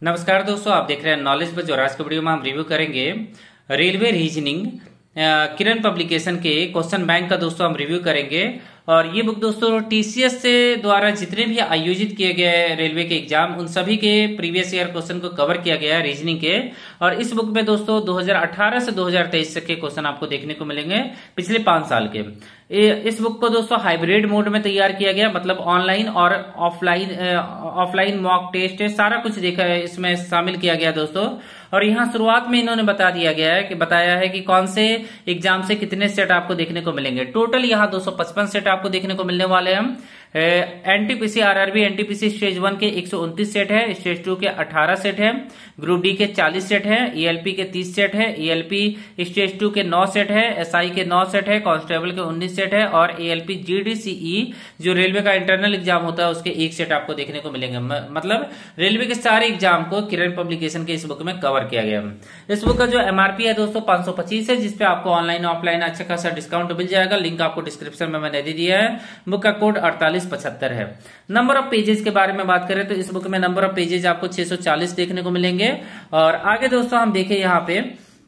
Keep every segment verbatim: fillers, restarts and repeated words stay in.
नमस्कार दोस्तों, आप देख रहे हैं नॉलेज बज और आज के वीडियो में हम रिव्यू करेंगे रेलवे रीजनिंग किरण पब्लिकेशन के क्वेश्चन बैंक का दोस्तों हम रिव्यू करेंगे। और ये बुक दोस्तों टीसीएस से द्वारा जितने भी आयोजित किए गए रेलवे के एग्जाम उन सभी के प्रीवियस ईयर क्वेश्चन को कवर किया गया है रीजनिंग के। और इस बुक में दोस्तों दो हज़ार अठारह से दो हज़ार तेईस तक के क्वेश्चन आपको देखने को मिलेंगे, पिछले पांच साल के। इस बुक को दोस्तों हाइब्रिड मोड में तैयार किया गया, मतलब ऑनलाइन और ऑफलाइन ऑफलाइन मॉक टेस्ट है, सारा कुछ देखा है इसमें शामिल किया गया दोस्तों। और यहाँ शुरुआत में इन्होंने बता दिया गया है कि बताया है कि कौन से एग्जाम से कितने सेट आपको देखने को मिलेंगे। टोटल यहाँ दो सौ पचपन सेट आपको देखने को मिलने वाले हैं। NTPC RRB NTPC stage one के एक सौ उनतीस सेट है, स्टेज टू के अठारह सेट है, ग्रुप डी के चालीस सेट है, ईएलपी के तीस सेट है, ईएलपी स्टेज टू के नौ सेट है, एसआई के नौ सेट है, कांस्टेबल के उन्नीस सेट है और एएलपी जीडीसीई जो रेलवे का इंटरनल एग्जाम होता है उसके एक सेट आपको देखने को मिलेंगे। मतलब रेलवे के सारे एग्जाम को किरण पब्लिकेशन के इस बुक में कवर किया गया। इस बुक का जो एमआरपी है दोस्तों पांच सौ पच्चीस है, जिसपे आपको ऑनलाइन ऑफलाइन अच्छा खासा डिस्काउंट मिल जाएगा। लिंक आपको डिस्क्रिप्शन में मैंने दे दिया है। बुक का कोड अड़तालीस पचहत्तर है। नंबर ऑफ पेजेस के बारे में बात करें तो इस बुक में नंबर ऑफ पेजेस आपको छह सौ चालीस देखने को मिलेंगे। और आगे दोस्तों हम देखें यहाँ पे,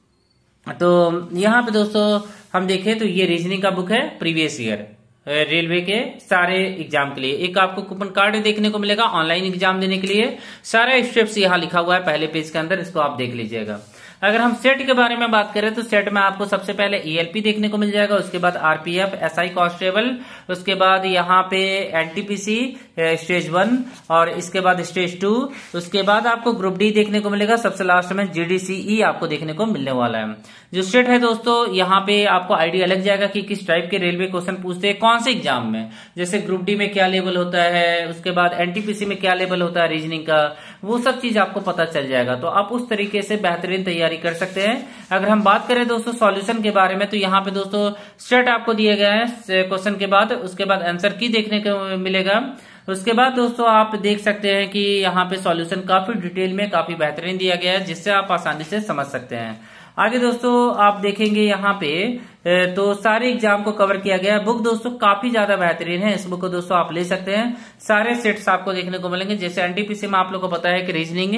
तो यहाँ पे दोस्तों हम देखें तो ये रीजनिंग का बुक है प्रीवियस ईयर रेलवे के सारे एग्जाम के लिए। एक आपको कूपन कार्ड देखने को मिलेगा ऑनलाइन एग्जाम देने के लिए। सारा स्टेप्स यहाँ लिखा हुआ है पहले पेज के अंदर, इसको आप देख लीजिएगा। अगर हम सेट के बारे में बात करें तो सेट में आपको सबसे पहले ईएलपी देखने को मिल जाएगा, उसके बाद आरपीएफ, एसआई कांस्टेबल, उसके बाद यहाँ पे एनटीपीसी स्टेज वन और इसके बाद स्टेज टू, उसके बाद आपको ग्रुप डी देखने को मिलेगा, सबसे लास्ट में जीडीसीई आपको देखने को मिलने वाला है। जो सेट है दोस्तों यहाँ पे आपको आइडिया लग जाएगा कि किस टाइप के रेलवे क्वेश्चन पूछते हैं कौन से एग्जाम में। जैसे ग्रुप डी में क्या लेवल होता है, उसके बाद एनटीपीसी में क्या लेवल होता है रीजनिंग का, वो सब चीज आपको पता चल जाएगा। तो आप उस तरीके से बेहतरीन तैयारी कर सकते हैं। अगर हम बात करें दोस्तों सॉल्यूशन के बारे में तो यहाँ पे दोस्तों सेट आपको दिए गए हैं क्वेश्चन के बाद, उसके बाद आंसर की देखने को मिलेगा। उसके बाद दोस्तों आप देख सकते हैं कि यहाँ पे सॉल्यूशन काफी डिटेल में काफी बेहतरीन दिया गया है, जिससे आप आसानी से समझ सकते हैं। आगे दोस्तों आप देखेंगे यहाँ पे तो सारे एग्जाम को कवर किया गया है। बुक दोस्तों काफी ज्यादा बेहतरीन है, इस बुक को दोस्तों आप ले सकते हैं। सारे सेट्स आपको देखने को मिलेंगे। जैसे एनटीपीसी में आप लोग को पता है कि रीजनिंग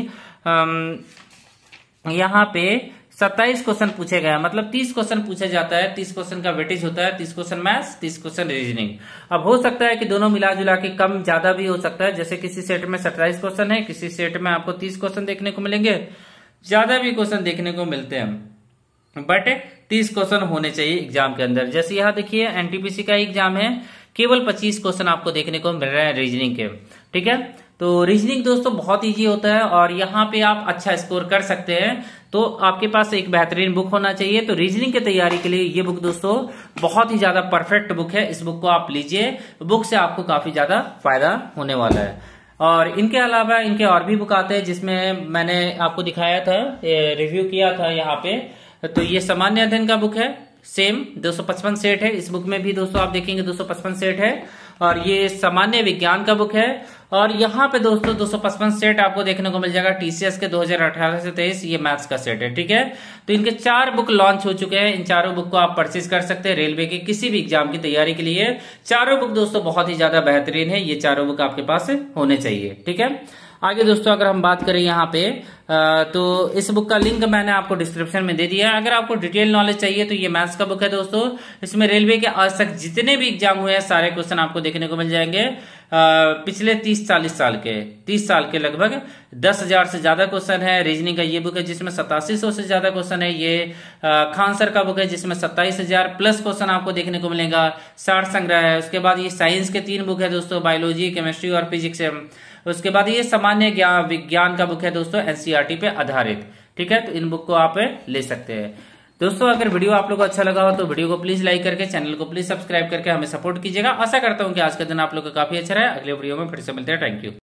यहाँ पे सत्ताईस क्वेश्चन पूछे गए, मतलब तीस क्वेश्चन पूछा जाता है, तीस क्वेश्चन का वेटेज होता है, तीस क्वेश्चन मैथ्स, तीस क्वेश्चन रीजनिंग। अब हो सकता है कि दोनों मिला जुला के कम ज्यादा भी हो सकता है। जैसे किसी सेट में सत्ताईस क्वेश्चन है, किसी सेट में आपको तीस क्वेश्चन देखने को मिलेंगे, ज्यादा भी क्वेश्चन देखने को मिलते हैं, बट तीस क्वेश्चन होने चाहिए एग्जाम के अंदर। जैसे यहाँ देखिए एनटीपीसी का एग्जाम है, केवल पच्चीस क्वेश्चन आपको देखने को मिल रहे हैं रीजनिंग के। ठीक है, तो रीजनिंग दोस्तों बहुत इजी होता है और यहाँ पे आप अच्छा स्कोर कर सकते हैं। तो आपके पास एक बेहतरीन बुक होना चाहिए। तो रीजनिंग की तैयारी के लिए ये बुक दोस्तों बहुत ही ज्यादा परफेक्ट बुक है। इस बुक को आप लीजिए, बुक से आपको काफी ज्यादा फायदा होने वाला है। और इनके अलावा इनके और भी बुक आते हैं, जिसमें मैंने आपको दिखाया था, रिव्यू किया था यहाँ पे। तो ये सामान्य अध्ययन का बुक है, सेम दो सौ पचपन सेट है। इस बुक में भी दोस्तों आप देखेंगे दो सौ पचपन सेट है। और ये सामान्य विज्ञान का बुक है। और यहाँ पे दोस्तों दो सौ पचपन सेट आपको देखने को मिल जाएगा टीसीएस के दो हज़ार अठारह से तेईस, ये मैथ्स का सेट है। ठीक है, तो इनके चार बुक लॉन्च हो चुके हैं। इन चारों बुक को आप परचेज कर सकते हैं रेलवे के किसी भी एग्जाम की तैयारी के लिए। चारों बुक दोस्तों बहुत ही ज्यादा बेहतरीन है, ये चारों बुक आपके पास होने चाहिए। ठीक है, आगे दोस्तों अगर हम बात करें यहाँ पे तो इस बुक का लिंक मैंने आपको डिस्क्रिप्शन में दे दिया है। अगर आपको डिटेल नॉलेज चाहिए तो ये मैथ्स का बुक है दोस्तों। इसमें रेलवे के आज तक जितने भी एग्जाम हुए हैं सारे क्वेश्चन आपको देखने को मिल जाएंगे। पिछले तीस चालीस साल के तीस साल के लगभग दस हजार से ज्यादा क्वेश्चन है। रीजनिंग का ये बुक है जिसमें सतासी सौ से ज्यादा क्वेश्चन है। ये खान सर का बुक है जिसमें सत्ताईस हजार प्लस क्वेश्चन आपको देखने को मिलेगा। साठ संग्रह है। उसके बाद ये साइंस के तीन बुक है दोस्तों, बायोलॉजी, केमिस्ट्री और फिजिक्स है। उसके बाद ये सामान्य ज्ञान विज्ञान का बुक है दोस्तों, एनसीईआरटी पे आधारित। ठीक है, तो इन बुक को आप ले सकते हैं दोस्तों। अगर वीडियो आप लोगों को अच्छा लगा हो तो वीडियो को प्लीज लाइक करके चैनल को प्लीज सब्सक्राइब करके हमें सपोर्ट कीजिएगा। आशा करता हूं कि आज का दिन आप लोग का काफी अच्छा रहा है। अगले वीडियो में फिर से मिलते हैं। Thank you.